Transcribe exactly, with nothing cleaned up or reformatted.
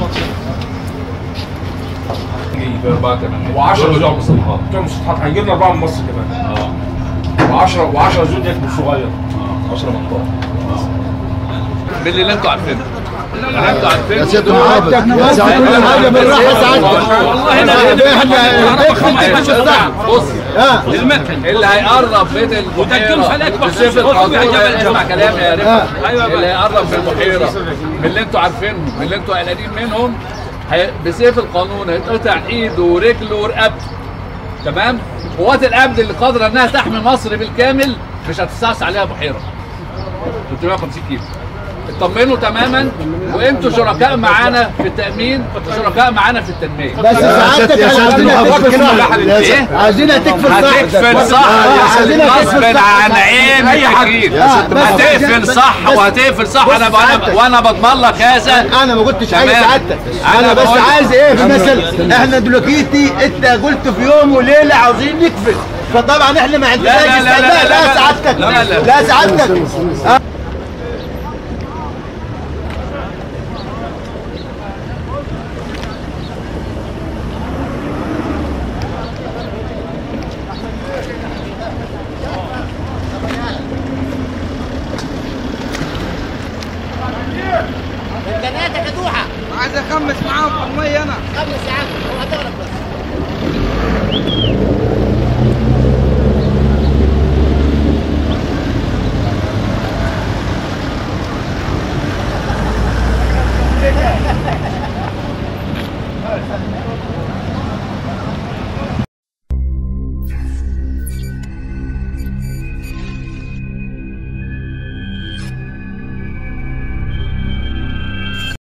أربعة تمانية و10 بتوع مسطحات بتوع مسطحات هيجي لنا أربعة من مصر كمان. اه و10 و10 زود يكبر صغير. اه عشرة منطقة باللي اللي انتوا عارفينه اللي انتوا عارفينه يا سيادة المحافظ يا سيادة كل حاجة بالراحة سعادتك. والله احنا بص المكن اللي هيقرب بيت البحيرة بسيف القانون اسمع كلامي يا رفعت اللي هيقرب في البحيرة من اللي انتوا عارفينه من اللي انتوا قلقانين منهم بسيف القانون هيتقطع ايده ورجله ورقبته. تمام؟ قوات الامن اللي قادره انها تحمي مصر بالكامل مش هتستعصي عليها بحيره ثلاثمائة وخمسين كيلو. اطمنوا تماما وانتوا شركاء معانا في التامين وشركاء معانا في التنميه. بس سعادتك احنا عايزينها تكفي صح. ايه؟ عايزينها تكفي صح. هتكفل صح غصب عن عين اي حاجه. هتقفل صح وهتقفل صح. انا وانا بضمن لك هذا. انا ما كنتش عايز سعادتك. انا بس عايز ايه في مثل احنا دلوقتي انت قلت في يوم وليله عاوزين نكفل فطبعا احنا ما عندناش لا لا لا لا سعادتك لا سعادتك. امكانياتك يا دوحه. عايز اخمس معاهم في الميه انا. خمس يا عم هو هتغرق بس.